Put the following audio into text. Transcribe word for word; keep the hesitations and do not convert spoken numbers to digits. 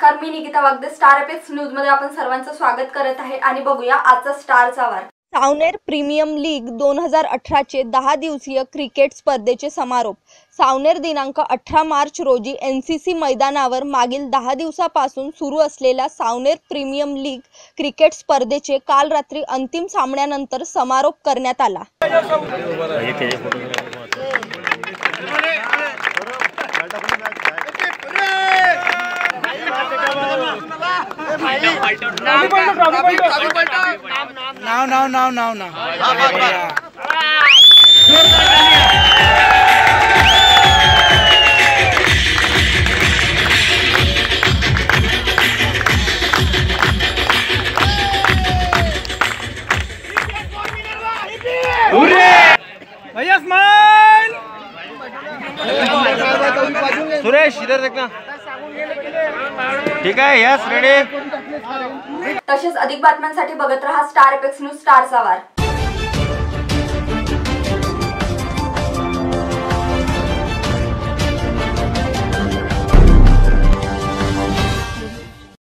नमस्कार, मी Nikita Wagde. Star Apex News मध्ये आपण सर्वांचं स्वागत करत आहे आणि बघूया आजचा स्टारचा वार. सावनेर प्रीमियम लीग दोन हजार अठरा चे दहा दिवसीय क्रिकेट स्पर्धेचे समारोप. सावनेर दिनांक अठरा मार्च रोजी एन सी सी मैदानावर मागील दहा दिवसापासून सुरू असलेल्या सावनेर प्रीमियम लीग क्रिकेट स्पर्धेचे काल रात्री अंतिम सामन्यानंतर समारोप करण्यात आला. Now, now, now, now, now. भैया स्माइल. सुरेश इधर देखना. ठीक आहे, यस रेडी. तसेच अधिक बातम्यांसाठी बघत रहा स्टार एपेक्स न्यूज, स्टारचा वार.